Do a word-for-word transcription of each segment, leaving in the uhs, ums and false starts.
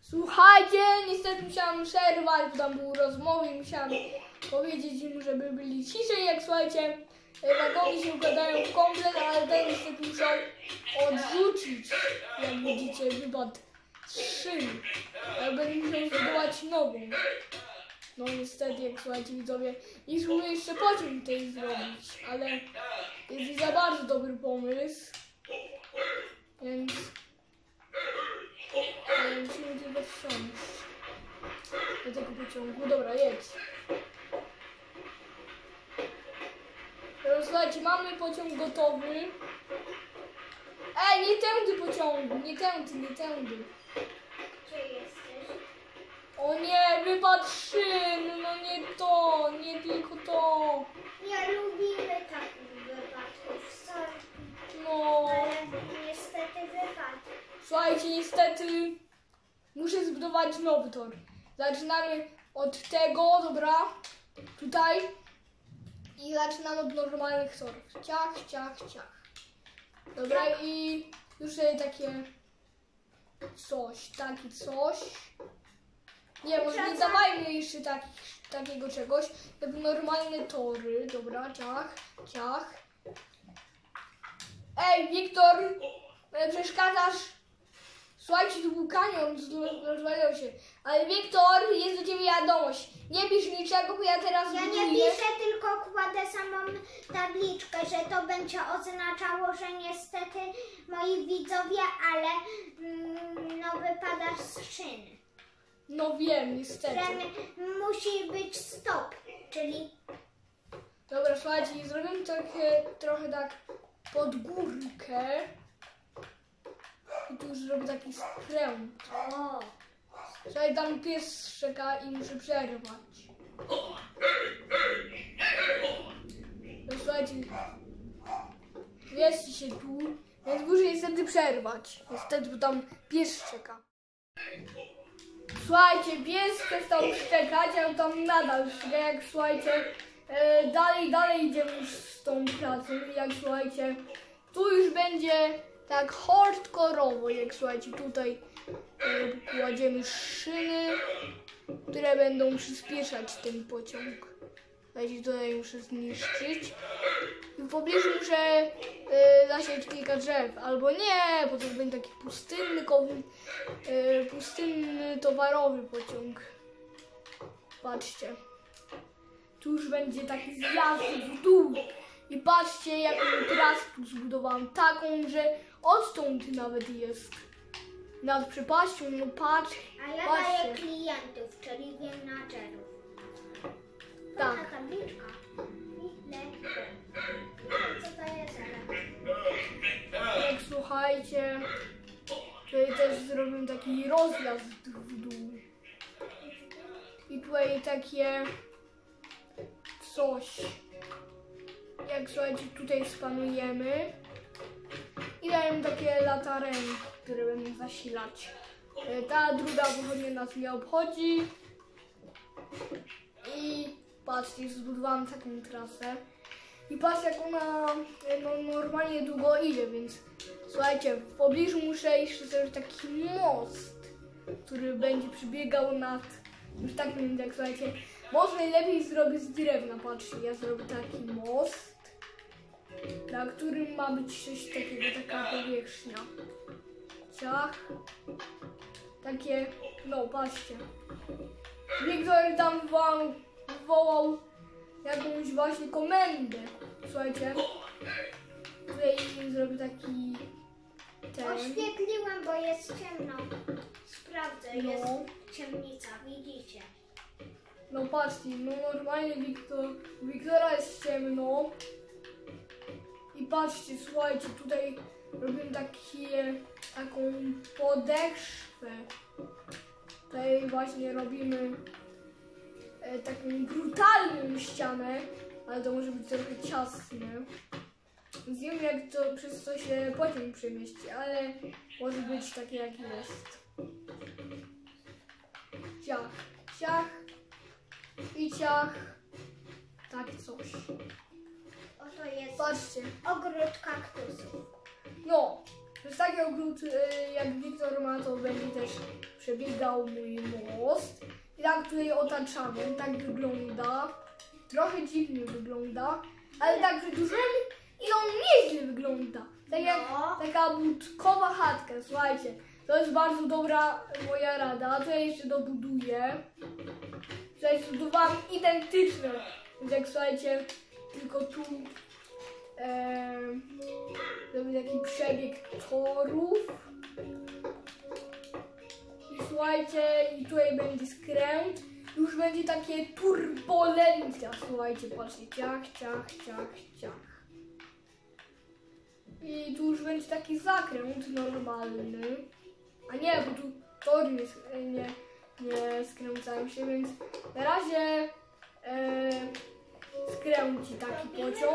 Słuchajcie, niestety musiałam przerwać, bo tam były rozmowy i musiałam powiedzieć im, żeby byli ciszej, jak słuchajcie, wagony się układają w komplet, ale ten niestety musiał odrzucić, jak widzicie, wypadł z szyny, ale będę musiał zbudować nową. No niestety, jak słuchajcie widzowie, i spróbuję jeszcze pociąg tej zrobić, ale jest za bardzo dobry pomysł, więc... Ale musimy tylko wsiąść do tego pociągu. Dobra, jedź. Teraz słuchajcie, mamy pociąg gotowy. Ej, nie tędy pociągu, nie tędy, nie tędy. Gdzie jesteś? O nie, wypadł szyn, no nie to, nie tylko to. Nie lubimy takich wypadków, sorry. No, Ale niestety wypadł. słuchajcie, niestety muszę zbudować nowy tor. Zaczynamy od tego, dobra, tutaj. I zaczynamy od normalnych torów. Ciach, ciach, ciach. Dobra, i już sobie takie coś, taki coś. Nie, może nie dawajmy jeszcze takich, takiego czegoś. Jakby normalne tory. Dobra, ciach, ciach. Ej, Wiktor, przeszkadzasz? Słuchajcie, tu był kanion, rozwalał się. Ale Wiktor, jest do ciebie wiadomość. Nie pisz niczego, bo ja teraz Ja buduję. nie piszę, tylko kładę samą tabliczkę, że to będzie oznaczało, że niestety moi widzowie, ale mm, no wypadasz z szyny. No wiem, niestety. Że musi być stop, czyli Dobra, słuchajcie, zrobimy takie, trochę tak pod górkę. I tu już zrobię taki skręt. o, Słuchaj, tam pies szczeka i muszę przerwać. No słuchajcie, jest się tu, więc muszę niestety przerwać. Niestety, bo tam pies szczeka. Słuchajcie, pies przestał szczekać, a tam nadal szczeka, jak słuchajcie, e, dalej, dalej idziemy już z tą pracą. Jak słuchajcie, tu już będzie tak hardkorowo, jak słuchajcie, tutaj e, kładziemy szyny, które będą przyspieszać ten pociąg. Słuchajcie, tutaj muszę zniszczyć. I w pobliżu muszę e, zasiać kilka drzew, albo nie, bo to będzie taki pustynny, e, pustynny towarowy pociąg. Patrzcie. Tu już będzie taki zjazd w dół. I patrzcie, jaką trasę tu zbudowałam. Taką, że odtąd nawet jest. Nad przepaścią, no patrz. a ja patrzcie. daję klientów, czyli menadżerów. Tak. Taka tabliczka. Ile? Co to jest? Jak słuchajcie, tutaj też zrobimy taki rozjazd w dół. I tutaj takie coś. Jak słuchajcie, tutaj spanujemy. I dajemy takie latarenki, które będą zasilać. Ta druga pochodnia nas nie obchodzi. I patrzcie, zbudowałam taką trasę. I patrzcie, jak ona no, normalnie długo idzie, więc słuchajcie, w pobliżu muszę jeszcze zrobić taki most, który będzie przebiegał nad, już tak będzie, jak słuchajcie, most najlepiej zrobię z drewna, patrzcie, ja zrobię taki most, na którym ma być coś takiego, taka powierzchnia. Ciach. Takie, no patrzcie. Wiktor tam wam wołał jakąś właśnie komendę. Słuchajcie. Tutaj zrobię taki ten. Oświetliłem, bo jest ciemno. Sprawdzę, No. jest ciemnica, widzicie. No patrzcie, no normalnie Wiktor, Wiktora jest ciemno. I patrzcie, słuchajcie, tutaj robimy takie, taką podeszwę. Tutaj właśnie robimy e, taką brutalną ścianę, ale to może być trochę ciasne. Więc nie wiem, jak to przez co się pociąg przemieści, ale może być takie, jak jest. Ciach, ciach i ciach. Tak coś. Oto jest Patrzcie. ogród kaktusów. No, Przez taki ogród, y, jak Wiktor ma, to będzie też przebiegał mój most. I tak tutaj otaczamy, tak wygląda. Trochę dziwnie wygląda, ale tak wydłużymy i on nieźle wygląda. Tak jak No. taka budkowa chatka, słuchajcie. To jest bardzo dobra moja rada, to ja jeszcze dobuduję. Słuchajcie, zbudowałam identyczne, więc jak słuchajcie, tylko tu e, zrobię taki przebieg torów. I słuchajcie, i tutaj będzie skręt. Już będzie takie turbulencja, słuchajcie, patrzcie, ciach, ciach, ciach, ciach. I tu już będzie taki zakręt normalny. A nie, bo tu tory nie, nie, nie skręcają się, więc na razie e, skręci taki pociąg.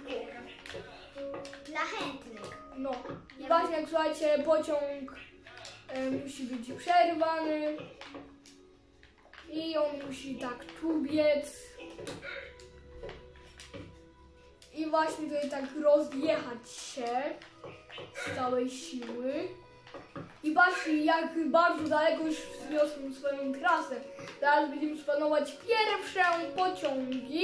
Dla chętnych. No i właśnie jak słuchajcie, pociąg e, musi być przerwany. I on musi tak tu biec. I właśnie tutaj tak rozjechać się z całej siły. I patrzcie, jak bardzo daleko już wzniosłem swoją trasę. Teraz będziemy planować pierwsze pociągi.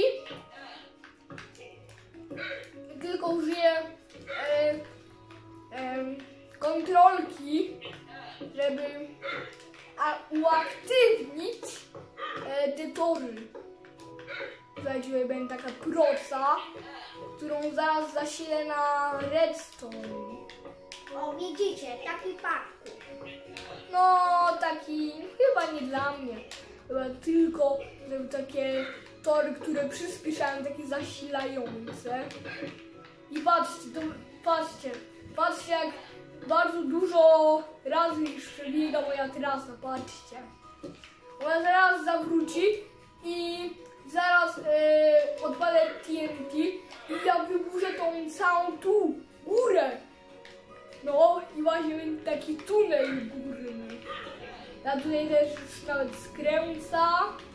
Tylko użyję e, e, kontrolki, żeby a, uaktywnić e, te tory. Słuchajcie, tutaj będzie taka proca, którą zaraz zasilę na redstone. O, widzicie, taki parkour. No, taki chyba nie dla mnie. Chyba tylko żeby takie tory, które przyspieszają, takie zasilające. I patrzcie, to, patrzcie, patrzcie jak bardzo dużo razy już przebiega moja trasa, patrzcie. Ona zaraz zawróci i zaraz e, odpalę T N T i ja wyburzę tą całą tu górę. No i właśnie będzie taki tunel górny. Ja tutaj też już nawet skręca.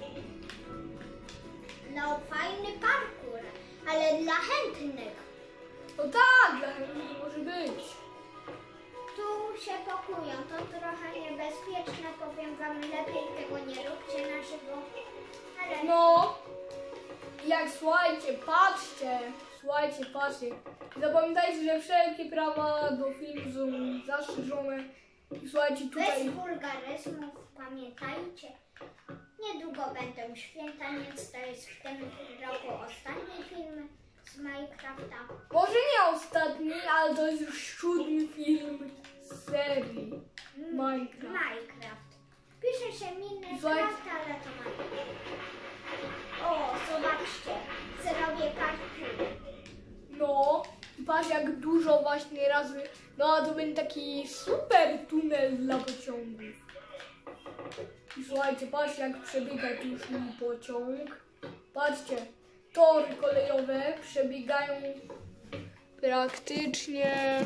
No, fajny parkour, ale dla chętnych. No tak, dla chętnych może być. Tu się pokłują, to trochę niebezpieczne, powiem wam, lepiej tego nie róbcie na żywo. Ale No, jak słuchajcie, patrzcie, słuchajcie, patrzcie. Zapamiętajcie, że wszelkie prawa do filmu są zastrzeżone. I słuchajcie, bez tutaj... wulgaryzmów, pamiętajcie. Niedługo będą święta, więc to jest w tym roku ostatni film z Minecrafta. Może nie ostatni, ale to jest już siódmy film z serii Minecraft. Minecraft. Pisze się Słuchajcie. Minecraft, ale to Minecraft. O, zobaczcie, zrobię parkour. No, i patrz jak dużo właśnie razy... No, a to będzie taki super tunel dla pociągów. I słuchajcie, patrzcie jak przebiega tu już mój pociąg. Patrzcie, tory kolejowe przebiegają praktycznie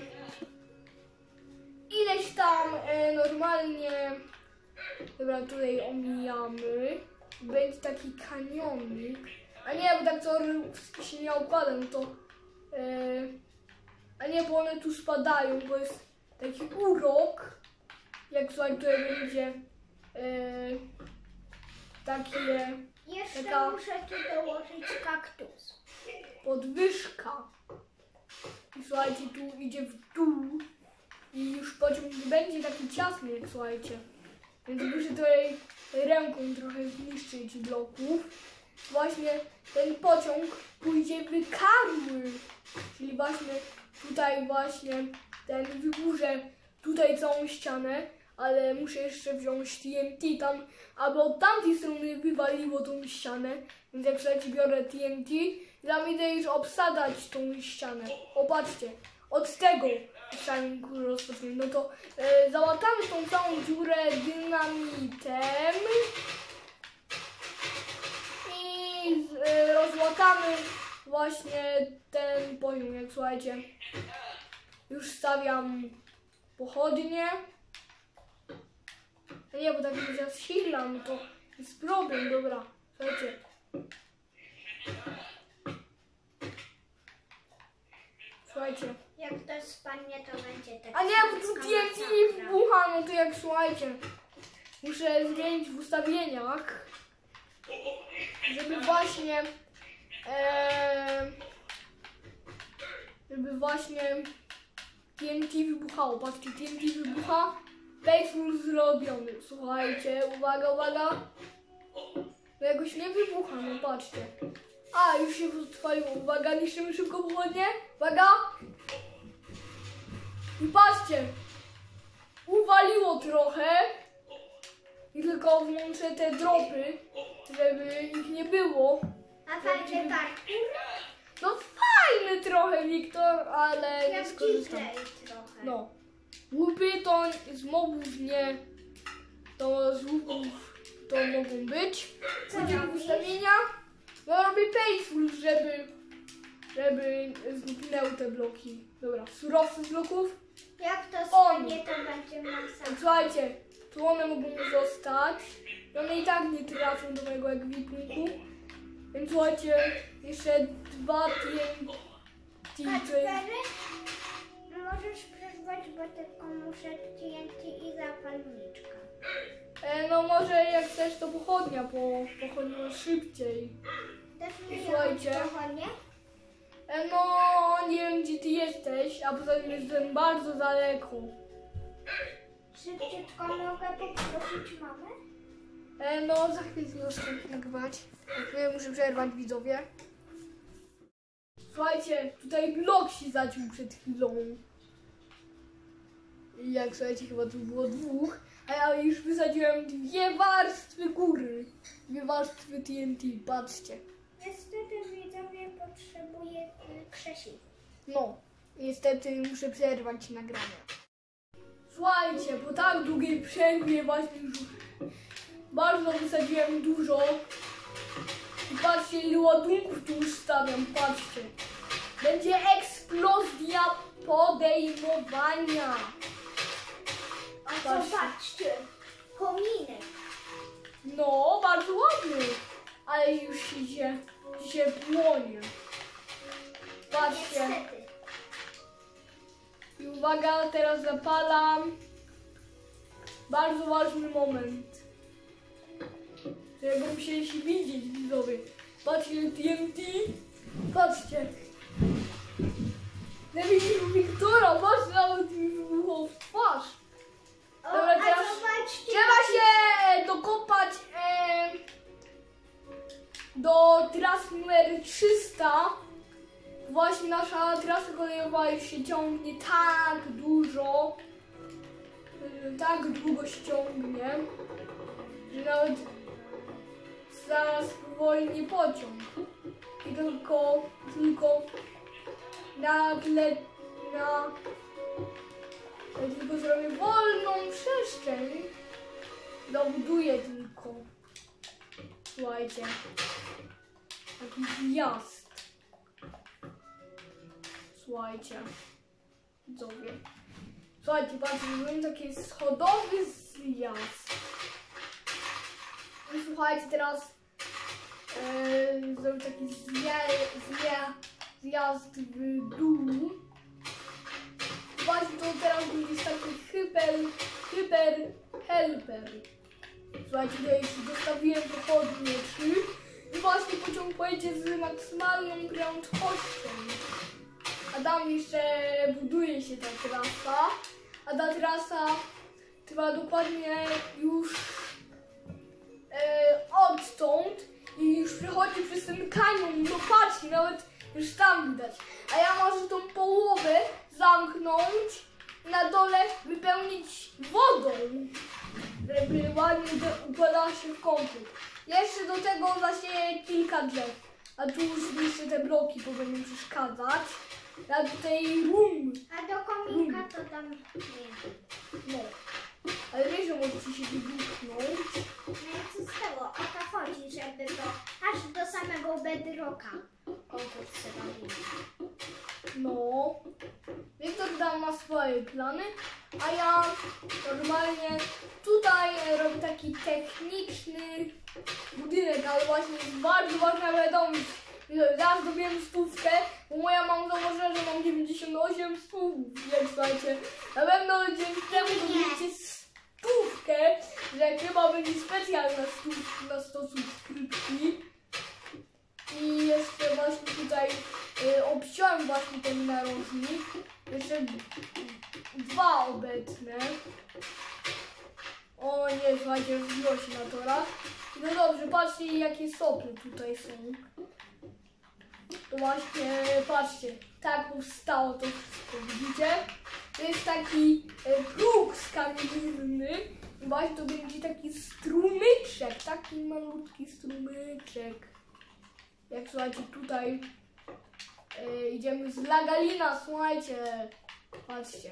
ileś tam e, normalnie. Dobra, tutaj omijamy. Będzie taki kanionik. A nie, bo tak to się nie układa, no to... E, a nie, bo one tu spadają, bo jest taki urok. Jak słuchaj, tutaj będzie e, takie Jeszcze Taka- muszę tu dołożyć kaktus. podwyżka. I słuchajcie, tu idzie w dół. I już pociąg nie będzie taki ciasny, jak słuchajcie. Więc muszę tutaj ręką trochę zniszczyć bloków. Właśnie ten pociąg pójdzie wykarły. Czyli właśnie tutaj właśnie ten wyburzę tutaj całą ścianę. Ale muszę jeszcze wziąć T N T tam, aby od tamtej strony wywaliło tą ścianę. Więc jak słuchajcie, biorę T N T i tam idę już obsadzać tą ścianę. Opatrzcie, od tego ścianę rozpoczniemy. No to e, załatamy tą całą dziurę dynamitem. I e, rozłatamy właśnie ten poziom, jak słuchajcie. Już stawiam pochodnie. Nie, bo tak jak zasilam, to jest problem, dobra. Słuchajcie. Słuchajcie. Jak to spadnie, to będzie tak. A nie, bo tu T N T wybucha, no to jak słuchajcie. Muszę zmienić w ustawieniach, żeby właśnie e, żeby właśnie T N T wybuchało. Patrzcie, T N T wybucha, baseball zrobiony. Słuchajcie, uwaga, uwaga. To jakoś nie wybucha, no patrzcie. A, już się odpaliło. Uwaga, niszczymy szybko pochodnie. Uwaga. I patrzcie. Uwaliło trochę. I tylko włączę te dropy, żeby ich nie było. A fajny parkour? No fajny trochę, Wiktor, ale nie Jak skorzystam. Disney trochę. No. Łupy to z mobów nie. To z łuków to mogą być. Co Chodzimy w robisz? ustawienia. No robię painful, żeby żeby zniknęły te bloki. Dobra, surowce z bloków. Jak to Oni. spadnie, to będzie masa. Słuchajcie, tu one mogą zostać. I one i tak nie trafią do mojego ekwipunku. Więc słuchajcie, jeszcze dwa T N T. Kacpery, możesz przerwać, bo tylko muszę T N T i zapalniczkę. E, no może jak chcesz to pochodnia, bo pochodnia szybciej. Też I mi słuchajcie. pochodnie? E, no nie wiem gdzie ty jesteś, a poza tym jestem bardzo daleko. Szybciutko mogę poprosić mamę? E, no za chwilę już chcę nagrywać. Ja muszę przerwać widzowie. Słuchajcie, tutaj blok się zaciął przed chwilą. I jak słuchajcie, chyba tu było dwóch, a ja już wysadziłem dwie warstwy góry. Dwie warstwy T N T, patrzcie. Niestety widzowie potrzebuję y, krzesiw. No, niestety muszę przerwać nagranie. Słuchajcie, po tak długiej przerwie właśnie już bardzo wysadziłem dużo. I patrzcie, ile ładunków tu już stawiam, patrzcie. Będzie eksplozja podejmowania. A Patrzcie. zobaczcie, kominek. No, bardzo ładny, ale już się, się płonie. Patrzcie. Niestety. I uwaga, teraz zapalam. Bardzo ważny moment. Którego musieliście widzieć, widzowie. Patrzcie, T N T. Patrzcie. Największego Wiktora, patrzcie, nawet mi wybuchał w twarz. O, Dobra, a teraz zobaczcie. trzeba się dokopać e, do trasy numer trzysta. Właśnie nasza trasa kolejowa już się ciągnie tak dużo, e, tak długo się ciągnie, że nawet zaraz powolnie pociąg. I tylko, tylko nagle na ja tylko zrobię wolną przestrzeń. Dobuduję tylko. Słuchajcie. Taki zjazd. Słuchajcie. Widzowie. Słuchajcie, patrzcie, zrobiłem taki schodowy zjazd. I słuchajcie, teraz yy, zrobię taki zje, zje, zjazd w dół. Właśnie to teraz będzie taki hyper, hyper helper. Słuchajcie, ja już zostawiłem pochodnie trzy i właśnie pociąg pojedzie z maksymalną prędkością. A tam jeszcze buduje się ta trasa, a ta trasa trwa dokładnie już e, odtąd i już przechodzi przez ten kanion. No patrzcie, nawet już tam widać. A ja może tą połowę zamknąć, na dole wypełnić wodą, żeby ładnie układała się w komplet. Jeszcze do tego zasieję kilka drzew, a tu już jeszcze te bloki, bo będą przeszkadzać. Ja tutaj rum, A do kominka to tam nie wiem. no, ale wiesz, że możecie się wybuchnąć. No i co z tego? O to chodzi, żeby to aż do samego bedrocka. O to trzeba mieć. No, Wiktor tam ma swoje plany, a ja normalnie tutaj robię taki techniczny budynek, ale właśnie jest bardzo ważna wiadomość. Zaraz dobiłem stówkę, bo moja mama założyła, że mam dziewięćdziesiąt osiem stów, więc słuchajcie, na pewno dzięki temu dobiecie stówkę, że chyba będzie specjalna stów, na sto subskrypcji. I jeszcze właśnie tutaj y, obciąłem właśnie ten narożnik. Jeszcze dwa obecne. O nie, słuchajcie, wbiło się na torach. No dobrze, patrzcie jakie sopy tutaj są. To właśnie, patrzcie, tak powstało to wszystko, widzicie? To jest taki e, próg skamienny. I właśnie to będzie taki strumyczek, taki malutki strumyczek. Jak słuchajcie, tutaj e, idziemy z Lagalina, słuchajcie. Patrzcie.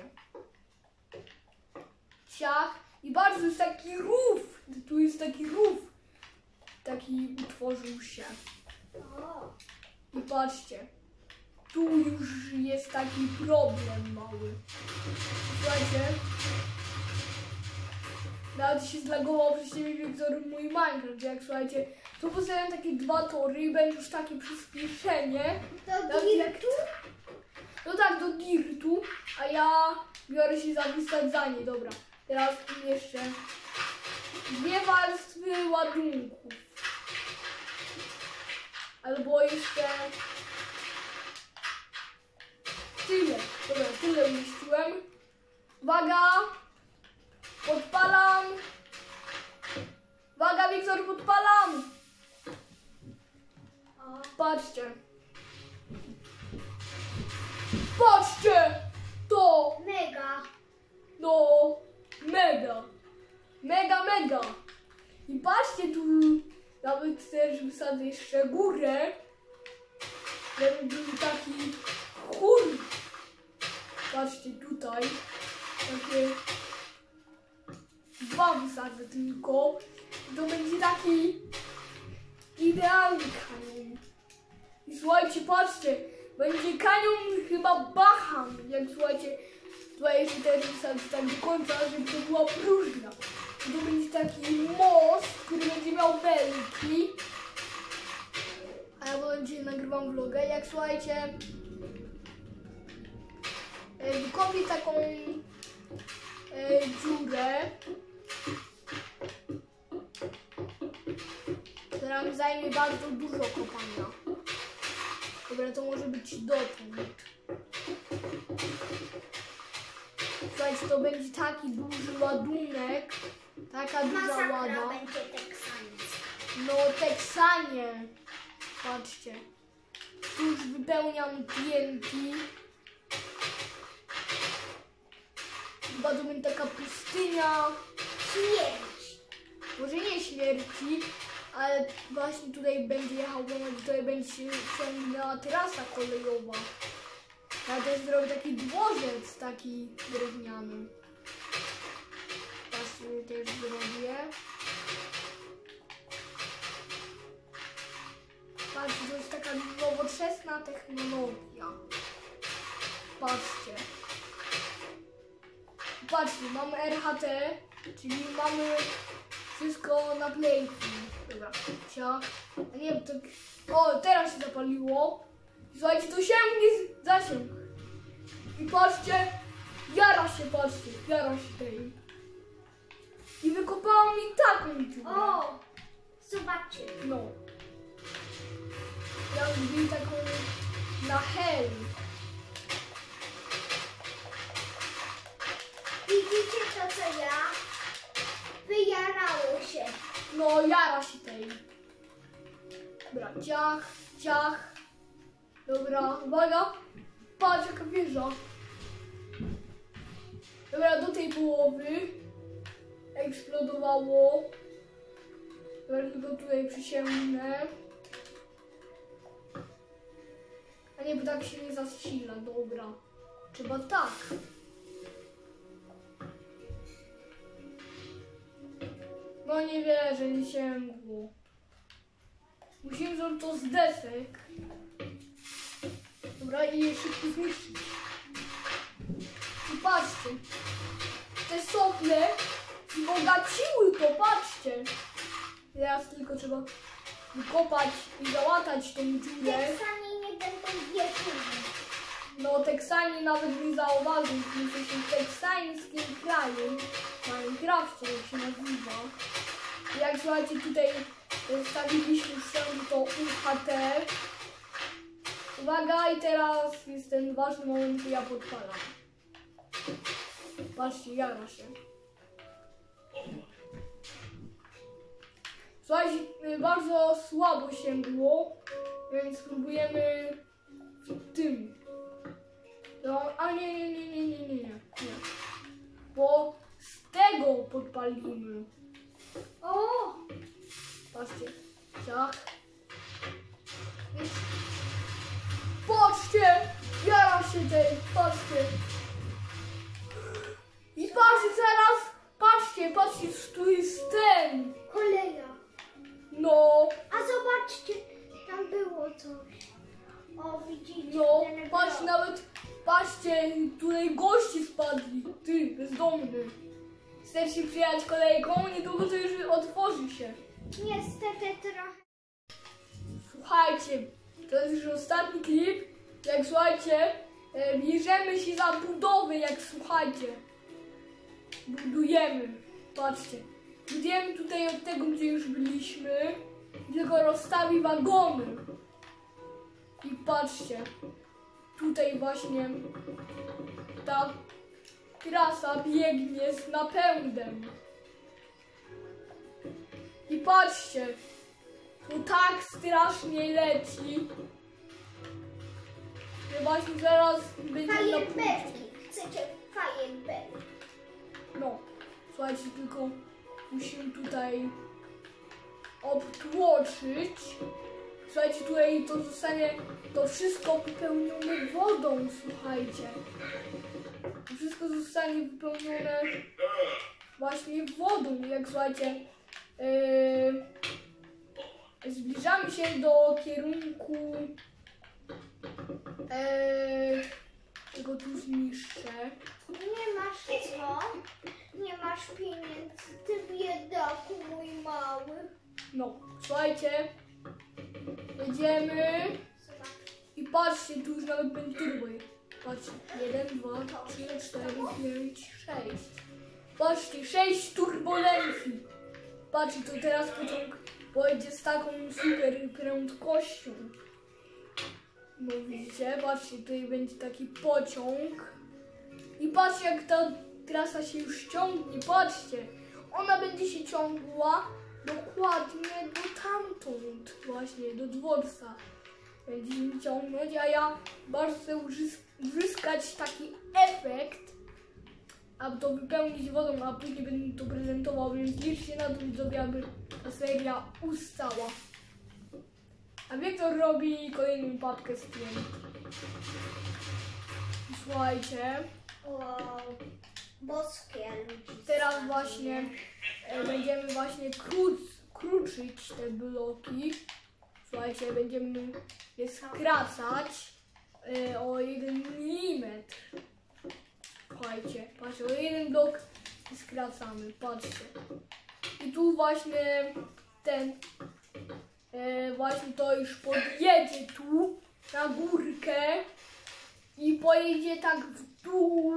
Ciach. I bardzo jest taki rów. Tu jest taki rów. Taki utworzył się. I patrzcie. Tu już jest taki problem mały. Słuchajcie. Nawet się zlagował przez ciebie Wiktor mój Minecraft. Jak słuchajcie, tu postawiam takie dwa tory i będzie już takie przyspieszenie. Do dirtu? No tak, do dirtu. A ja biorę się zapisać za nie. Dobra. Teraz jeszcze dwie warstwy ładunków. Albo jeszcze tyle. Dobra, tyle umieściłem. Uwaga! Podpalam! Uwaga, Wiktor, podpalam! Patrzcie. Patrzcie! To! Mega. No, mega. Mega, mega. I patrzcie tu, nawet też wysadzę jeszcze górę. Żeby był taki chór. Patrzcie tutaj. Takie dwa wysadzę tylko. I to będzie taki idealny kanion. I słuchajcie, patrzcie. Będzie kanion chyba Bacham. Jak słuchajcie, tutaj jeszcze też wysadzę tak do końca, żeby to była próżnia. I to będzie taki most, który będzie miał belki. A ja będzie nagrywam vloga. Jak słuchajcie, wykopię taką e, dziurę, która mi zajmie bardzo dużo kopania. Dobra, to może być dotąd. Słuchajcie, to będzie taki duży ładunek, taka duża Masakra łada. będzie Teksaniec. No, Teksanie. Patrzcie. Tu już wypełniam T N T. Chyba to będzie taka pustynia. Śmierć. Może nie śmierci, ale właśnie tutaj będzie jechał, bo tutaj będzie się ciągnęła trasa kolejowa. Ja też zrobię taki dworzec, taki drewniany. Patrzcie, też zrobię. Patrzcie, to jest taka nowoczesna technologia. Patrzcie. Patrzcie, mamy R H T, czyli mamy wszystko na playki. Dobra, ciach. A nie wiem, tak... O, teraz się zapaliło. Słuchajcie, to sięgnie zasięg. I patrzcie, jara się, patrzcie, jara się tej. I wykopałam mi taką dziurę. O, zobaczcie. No. Ja zrobię taką na hel. Widzicie to, co ja? Wyjarało się. No, jara się tej. Dobra, ciach, ciach. Dobra, uwaga. Patrz, jaka wieża. Dobra, do tej połowy eksplodowało. Dobra, tylko tutaj przysięgnę. A nie, bo tak się nie zasila, dobra. Trzeba tak. No nie wierzę, nie sięgło. Musimy zrobić to z desek. Dobra, i je szybko zniszczyć. I patrzcie. Te sople wzbogaciły to, patrzcie. Teraz tylko trzeba wykopać i załatać tą dziurę. Teksanie nie będą wierzyli. No Teksani nawet nie zauważył, że jesteśmy w teksańskim kraju, w Minecrafcie jak się nazywa. Jak słuchajcie, tutaj stawiliśmy sobie to U H T. Uwaga, i teraz jest ten ważny moment, że ja podpalam. Patrzcie, jara się. Słuchajcie, bardzo słabo się było, więc spróbujemy w tym. No, a nie, nie, nie, nie, nie, nie, nie, nie. Bo z tego podpalimy. O! Patrzcie, tak. Patrzcie, jara się tej, patrzcie. I patrzcie teraz, patrzcie, patrzcie, tu jest ten. Koleja. No, A zobaczcie, tam było coś. O, widzicie? no, ten patrz blok. nawet, patrzcie, tutaj gości spadli. Ty, bezdomny. Chcesz się przyjechać kolejką? Niedługo to już otworzy się. Niestety trochę. Słuchajcie, to jest już ostatni klip. Jak słuchajcie, e, bierzemy się za budowę, jak słuchajcie. Budujemy. Patrzcie. Budujemy tutaj od tego, gdzie już byliśmy. Tylko rozstawi wagony. I patrzcie. Tutaj właśnie ta trasa biegnie z napędem. I patrzcie. To tak strasznie leci, że właśnie zaraz będzie na punkcie. Fajerwerki. Chcecie fajerwerki? No, słuchajcie, tylko musimy tutaj obtłoczyć. Słuchajcie, tutaj to zostanie, to wszystko wypełnione wodą, słuchajcie. To wszystko zostanie wypełnione właśnie wodą, jak słuchajcie. Yy, Zbliżamy się do kierunku, e, tego tu zniszczę. Nie masz co? Nie masz pieniędzy, ty biedaku mój mały. No, słuchajcie, jedziemy i patrzcie, tu już nawet będzie turbo. Patrzcie, jeden, dwa, trzy, cztery, pięć, sześć. Patrzcie, sześć turbulencji. Patrzcie, to teraz pociąg pojedzie z taką super prędkością. No widzicie, patrzcie, tutaj będzie taki pociąg. I patrzcie, jak ta trasa się już ciągnie, patrzcie. Ona będzie się ciągła dokładnie do tamtąd, właśnie do dworca. Będzie się ciągnąć, a ja bardzo chcę uzyskać taki efekt, aby to wypełnić wodą, a później będę to prezentował, więc liczcie na to, widzowie, aby ta seria ustała. A Wiktor robi kolejną papkę z tym. Słuchajcie, Wow, boskie ludzi. teraz właśnie e, będziemy właśnie kruc, kruczyć te bloki. Słuchajcie, będziemy je skracać e, o jeden milimetr. Słuchajcie, patrzcie, o jeden blok skracamy, patrzcie. I tu właśnie ten, e, właśnie to już podjedzie tu na górkę i pojedzie tak w dół,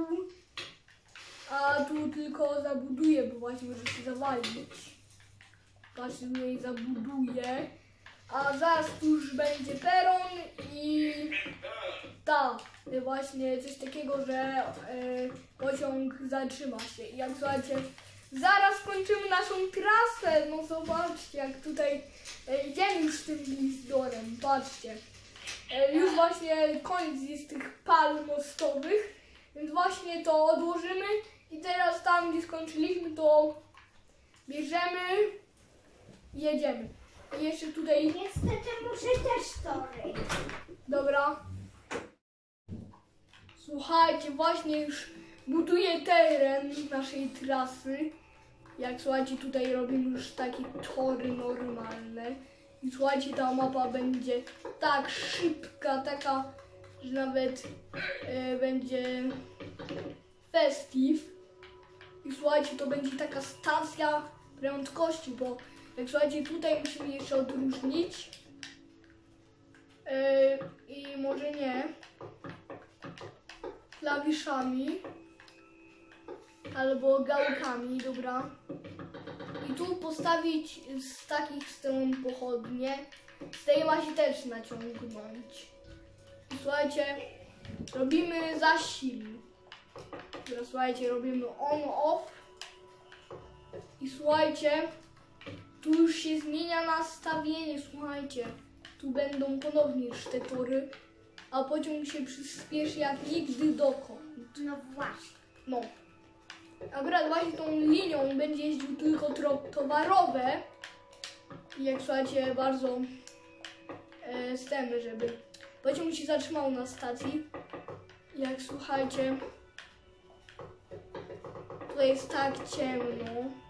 a tu tylko zabuduję, bo właśnie może się zawalić. Patrzcie, tutaj zabuduję, a zaraz tu już będzie peron i ta, właśnie coś takiego, że e, pociąg zatrzyma się. I jak słuchajcie, zaraz kończymy naszą trasę, no zobaczcie, jak tutaj e, idziemy już tym glizdorem, patrzcie. E, już właśnie koniec jest tych pal mostowych, więc właśnie to odłożymy i teraz tam, gdzie skończyliśmy, to bierzemy i jedziemy. I jeszcze tutaj, Niestety muszę też tory. dobra. Słuchajcie, właśnie już buduję teren naszej trasy. Jak słuchajcie, tutaj robimy już takie tory normalne. I słuchajcie, ta mapa będzie tak szybka, taka, że nawet e, będzie festive. I słuchajcie, to będzie taka stacja prędkości, bo Jak słuchajcie, tutaj musimy jeszcze odróżnić. Yy, I może nie. Klawiszami. Albo gałkami, dobra. I tu postawić z takich stron pochodnie. Z tej ma się też naciągnąć. I słuchajcie, robimy zasil. Dobra, słuchajcie, robimy on, off. I słuchajcie, tu już się zmienia nastawienie, słuchajcie. Tu będą ponownie te tory, a pociąg się przyspieszy jak nigdy dokąd. No właśnie. No. Akurat właśnie tą linią będzie jeździł tylko trop towarowe. I jak słuchajcie, bardzo e, chcemy, żeby pociąg się zatrzymał na stacji. Jak słuchajcie, tutaj jest tak ciemno.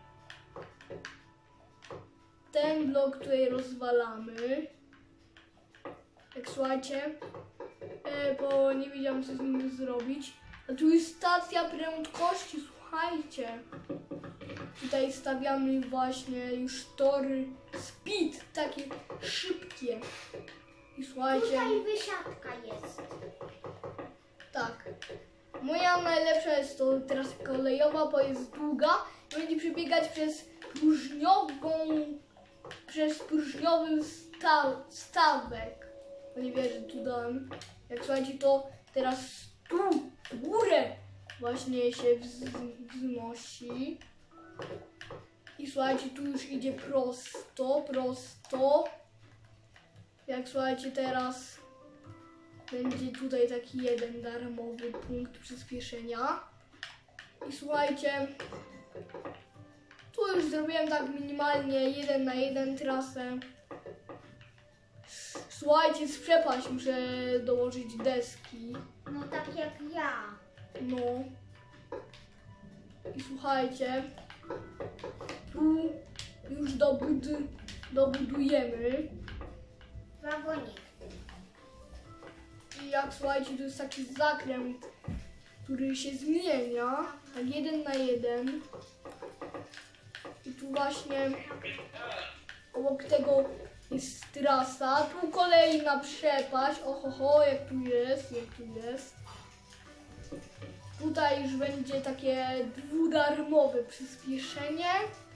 Ten blok tutaj rozwalamy. Jak słuchajcie, e, bo nie wiedziałam co z nim zrobić. A tu jest stacja prędkości, słuchajcie. Tutaj stawiamy właśnie już tory speed, takie szybkie. I słuchajcie. Tutaj wysiadka jest. Tak. Moja najlepsza jest to trasa kolejowa, bo jest długa. Będzie przebiegać przez próżniową, przez próżniowy sta, stawek. No nie wierzę, tu dam. Jak słuchajcie, to teraz tu, w górę właśnie się wz, wznosi. I słuchajcie, tu już idzie prosto, prosto. Jak słuchajcie, teraz będzie tutaj taki jeden darmowy punkt przyspieszenia. I słuchajcie, tu już zrobiłem tak minimalnie jeden na jeden trasę. Słuchajcie, z przepaść muszę dołożyć deski. No tak jak ja. No. I słuchajcie, tu już dobud dobudujemy. Wagonik. I jak słuchajcie, to jest taki zakręt, który się zmienia, tak jeden na jeden. I tu właśnie obok tego jest trasa, tu kolejna przepaść, ohoho, jak tu jest, jak tu jest. Tutaj już będzie takie dwudarmowe przyspieszenie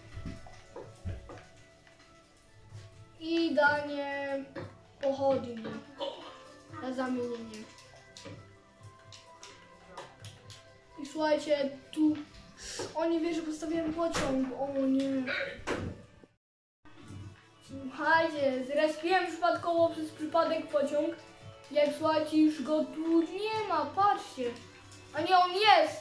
i danie pochodni na zamienienie. I słuchajcie, tu oni wie, że postawiłem pociąg, o nie. Słuchajcie, zrespiłem przypadkowo przez przypadek pociąg. Jak słuchajcie, już go tu nie ma, patrzcie. A nie, on jest.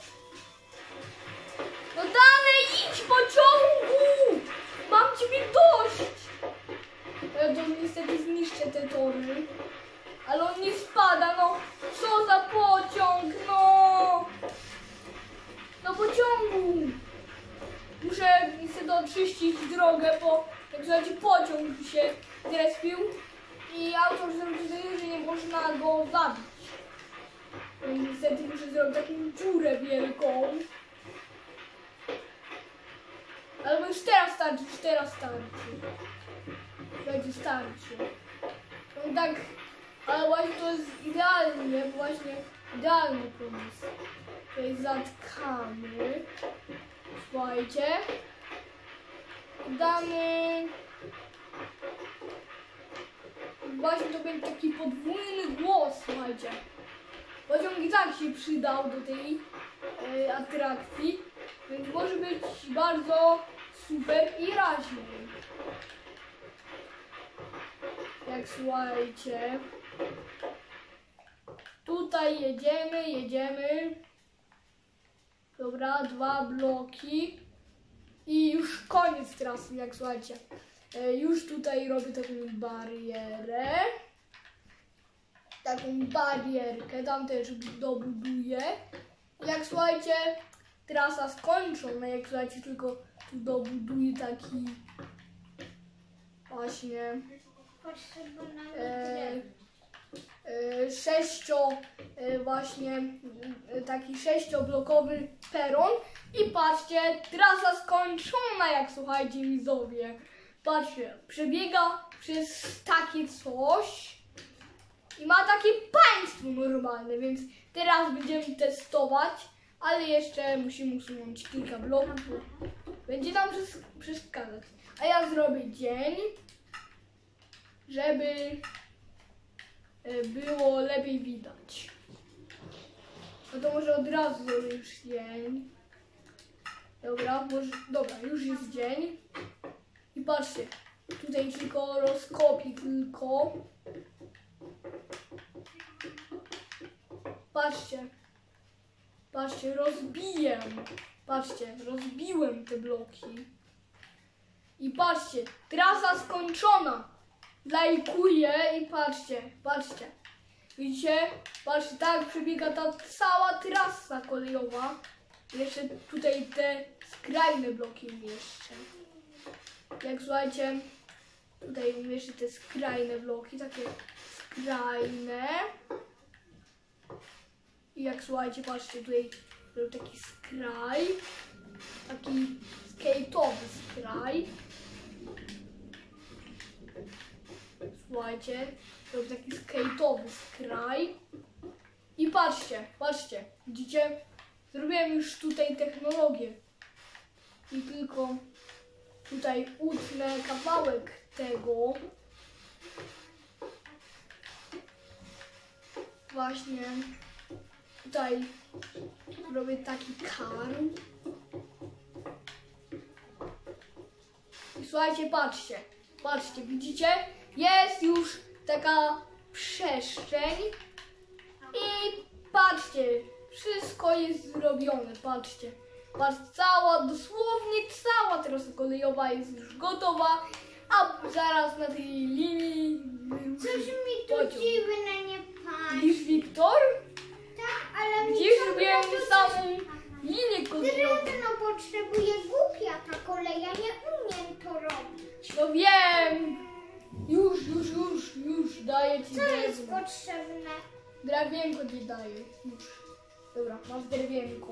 No dalej, idź pociągu! Mam ciebie dość. Ja to niestety zniszczę te tory. Ale on nie spada, no. Co za pociąg, no. No pociągu. Muszę niestety oczyścić drogę, bo jak słuchajcie, pociąg się zrespił i autor zrobił, że nie można go zabić. No i niestety muszę zrobić taką dziurę wielką. Ale już teraz starczy, już teraz starczy. Słuchajcie, starczy. No tak, ale właśnie to jest idealnie, właśnie idealny pomysł. Tutaj zatkamy. Słuchajcie. Damy. Właśnie to będzie taki podwójny głos, słuchajcie. Pociąg i tak się przydał do tej e, atrakcji, więc może być bardzo super i raźny. Jak słuchajcie. Tutaj jedziemy, jedziemy. Dobra, dwa bloki. I już koniec trasy, jak słuchajcie. E, już tutaj robię taką barierę. Taką barierkę, tam też dobuduję. Jak słuchajcie, trasa skończona, jak słuchajcie, tylko tu dobuduję taki właśnie e, e, sześcio, e, właśnie e, taki sześcioblokowy peron. I patrzcie, trasa skończona, jak słuchajcie widzowie. patrzcie, przebiega przez takie coś i ma takie państwo normalne, więc teraz będziemy testować, ale jeszcze musimy usunąć kilka bloków, bo będzie nam przes- przeszkadzać. A ja zrobię dzień, żeby e, było lepiej widać. No to może od razu zrobię już dzień. Dobra, może, dobra, już jest dzień. I patrzcie, tutaj tylko rozkopię tylko. Patrzcie, patrzcie, rozbiję. Patrzcie, rozbiłem te bloki. I patrzcie, trasa skończona. Lajkuję i patrzcie, patrzcie. Widzicie? Patrzcie, tak przebiega ta cała trasa kolejowa. Jeszcze tutaj te skrajne bloki umieszczę. Jak słuchajcie, tutaj umieszczę te skrajne bloki, takie skrajne. I jak słuchajcie, patrzcie, tutaj był taki skraj, taki skate'owy skraj. Słuchajcie, to był taki skate'owy skraj. I patrzcie, patrzcie, widzicie? Zrobiłem już tutaj technologię. I tylko tutaj utnę kawałek tego. Właśnie tutaj robię taki karm. I słuchajcie, patrzcie, patrzcie, widzicie? Jest już taka przestrzeń i patrzcie, wszystko jest zrobione, patrzcie. Patrzcie, cała, dosłownie cała trasa kolejowa jest już gotowa, a zaraz na tej linii Coś mi tu pociąg. dziwne nie paść. Widzisz, Wiktor? Tak, ale mi Gdzieś ciągle robiłem to samą linię kolejową. drewno potrzebuje, głupia ta kolej, ja nie umiem to robić. No wiem! Już, już, już, już daję ci Co jest drewno. potrzebne? Drewienko ci daję. Już. Dobra, masz drewienko.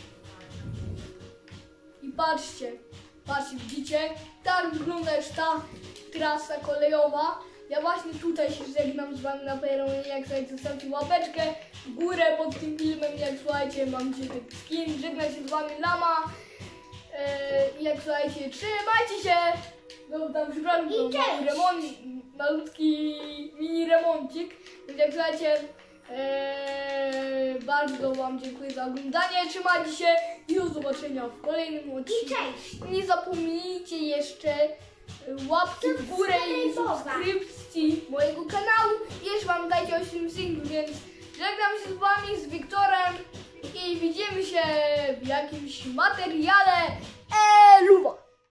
I patrzcie, patrzcie, widzicie? Tak wygląda już ta trasa kolejowa. Ja właśnie tutaj się żegnam z wami na peronie. Jak słuchajcie, zostawcie łapeczkę w górę pod tym filmem. Jak słuchajcie, mam dzisiaj taki skin. Żegna się z wami Lama. Eee, I jak słuchajcie, trzymajcie się. No tam przepraszam, I to cześć. mały remont, malutki mini remoncik. Więc jak słuchajcie, eee, bardzo wam dziękuję za oglądanie. Trzymajcie się i do zobaczenia w kolejnym I odcinku. cześć. Nie zapomnijcie jeszcze łapki w górę i subskrypcji mojego kanału. I jeszcze pamiętajcie o tym singlu, więc żegnam się z wami, z Wiktorem i widzimy się w jakimś materiale. Eee, luwa!